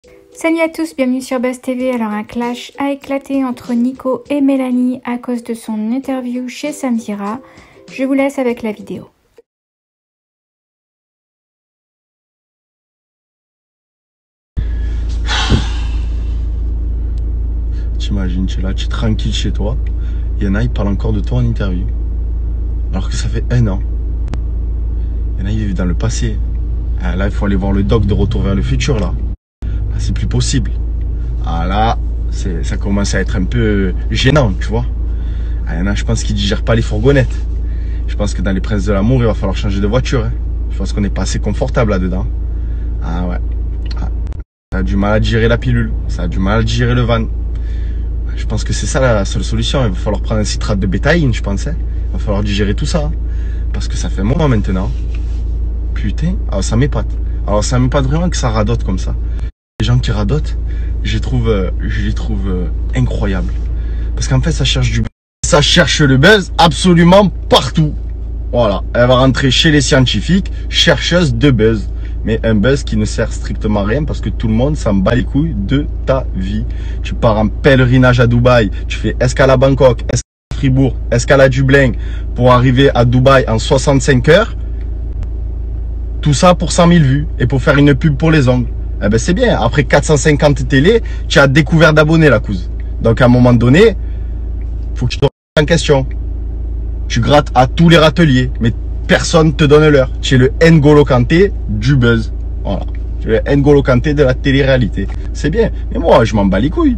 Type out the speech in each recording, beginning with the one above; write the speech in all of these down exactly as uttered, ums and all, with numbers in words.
Salut à tous, bienvenue sur Buzz T V. Alors un clash a éclaté entre Nico et Mélanie à cause de son interview chez Samira. Je vous laisse avec la vidéo. T'imagines, tu es là, tu es tranquille chez toi. Il y en a, ils parlent encore de toi en interview. Alors que ça fait un an. Il y en a, ils vivent dans le passé. Ah, là, il faut aller voir le doc de Retour vers le futur, là. Là, c'est plus possible. Ah là, ça commence à être un peu gênant, tu vois. Ah, il y en a, je pense qu'ils digèrent pas les fourgonnettes. Je pense que dans les Princes de l'amour, il va falloir changer de voiture. Hein. Je pense qu'on n'est pas assez confortable là-dedans. Ah ouais. Ah. Ça a du mal à digérer la pilule. Ça a du mal à digérer le van. Je pense que c'est ça la seule solution. Il va falloir prendre un citrate de bétaïne, je pensais. Il va falloir digérer tout ça. Parce que ça fait un moment maintenant. Putain, alors ça m'épate. Alors ça m'épate vraiment que ça radote comme ça. Les gens qui radotent, je les trouve, euh, je les trouve euh, incroyables. Parce qu'en fait, ça cherche du buzz. Ça cherche le buzz absolument partout. Voilà, elle va rentrer chez les scientifiques, chercheuse de buzz. Mais un buzz qui ne sert strictement à rien parce que tout le monde s'en bat les couilles de ta vie. Tu pars en pèlerinage à Dubaï, tu fais escale à Bangkok, escale à Fribourg, escale à Dublin pour arriver à Dubaï en soixante-cinq heures. Tout ça pour cent mille vues et pour faire une pub pour les ongles. Eh ben c'est bien, après quatre cent cinquante télé, tu as découvert d'abonnés la couse. Donc à un moment donné, faut que tu te remettes en question. Tu grattes à tous les râteliers, mais personne te donne l'heure. Tu es le N'Golo Kanté du buzz. Voilà. Tu es le N'Golo Kanté de la télé-réalité. C'est bien. Mais moi, je m'en bats les couilles.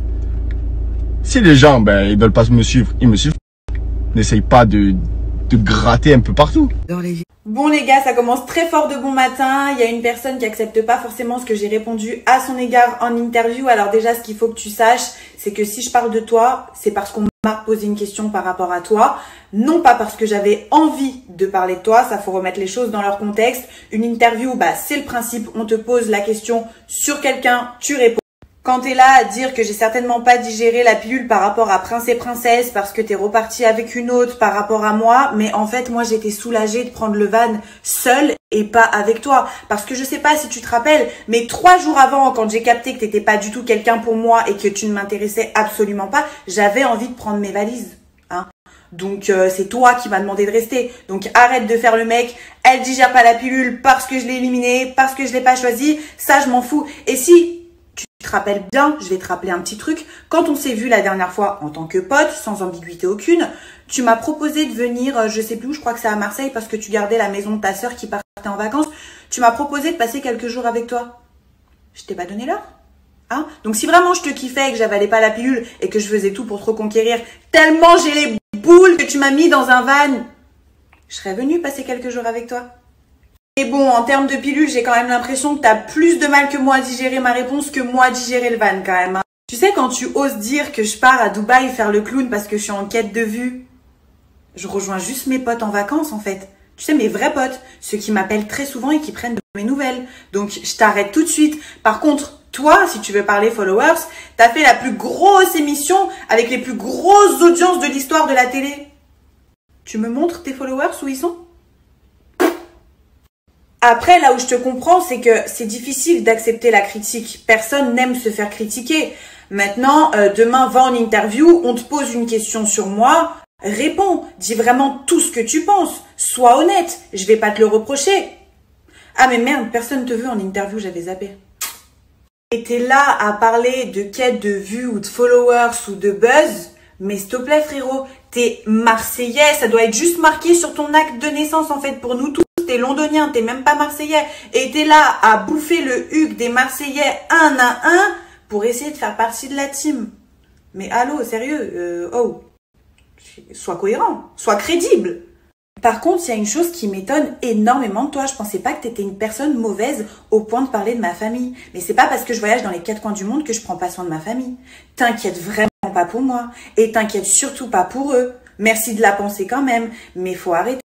Si les gens, ben, ils veulent pas me suivre, ils me suivent. N'essaye pas de, de gratter un peu partout. Dans les... Bon les gars, ça commence très fort de bon matin. Il y a une personne qui accepte pas forcément ce que j'ai répondu à son égard en interview. Alors déjà, ce qu'il faut que tu saches, c'est que si je parle de toi, c'est parce qu'on m'a posé une question par rapport à toi. Non pas parce que j'avais envie de parler de toi, ça faut remettre les choses dans leur contexte. Une interview, bah c'est le principe, on te pose la question sur quelqu'un, tu réponds. Quand t'es là à dire que j'ai certainement pas digéré la pilule par rapport à Prince et Princesse parce que t'es reparti avec une autre par rapport à moi, mais en fait moi j'étais soulagée de prendre le van seule et pas avec toi. Parce que je sais pas si tu te rappelles, mais trois jours avant, quand j'ai capté que t'étais pas du tout quelqu'un pour moi et que tu ne m'intéressais absolument pas, j'avais envie de prendre mes valises. Hein. Donc euh, c'est toi qui m'as demandé de rester. Donc arrête de faire le mec, elle digère pas la pilule parce que je l'ai éliminée, parce que je l'ai pas choisie, ça je m'en fous. Et si tu te rappelles bien, je vais te rappeler un petit truc. Quand on s'est vu la dernière fois en tant que pote, sans ambiguïté aucune, tu m'as proposé de venir, je sais plus où, je crois que c'est à Marseille parce que tu gardais la maison de ta sœur qui partait en vacances. Tu m'as proposé de passer quelques jours avec toi. Je t'ai pas donné l'heure. Hein? Donc si vraiment je te kiffais et que j'avalais pas la pilule et que je faisais tout pour te reconquérir, tellement j'ai les boules que tu m'as mis dans un van, je serais venue passer quelques jours avec toi. Et bon, en termes de pilule, j'ai quand même l'impression que tu as plus de mal que moi à digérer ma réponse que moi à digérer le van quand même. Hein. Tu sais, quand tu oses dire que je pars à Dubaï faire le clown parce que je suis en quête de vue, je rejoins juste mes potes en vacances en fait. Tu sais, mes vrais potes, ceux qui m'appellent très souvent et qui prennent de mes nouvelles. Donc, je t'arrête tout de suite. Par contre, toi, si tu veux parler followers, t'as fait la plus grosse émission avec les plus grosses audiences de l'histoire de la télé. Tu me montres tes followers où ils sont ? Après, là où je te comprends, c'est que c'est difficile d'accepter la critique. Personne n'aime se faire critiquer. Maintenant, euh, demain, va en interview, on te pose une question sur moi, réponds, dis vraiment tout ce que tu penses. Sois honnête, je vais pas te le reprocher. Ah mais merde, personne te veut en interview, j'avais zappé. Et t'es là à parler de quête de vues ou de followers ou de buzz, mais s'il te plaît frérot, t'es Marseillais, ça doit être juste marqué sur ton acte de naissance en fait pour nous tous. T'es londonien, t'es même pas marseillais et t'es là à bouffer le huc des Marseillais un à un pour essayer de faire partie de la team. Mais allô, sérieux, euh, oh, sois cohérent, sois crédible. Par contre, il y a une chose qui m'étonne énormément de toi. Je pensais pas que t'étais une personne mauvaise au point de parler de ma famille. Mais c'est pas parce que je voyage dans les quatre coins du monde que je prends pas soin de ma famille. T'inquiète vraiment pas pour moi et t'inquiète surtout pas pour eux. Merci de la penser quand même, mais faut arrêter.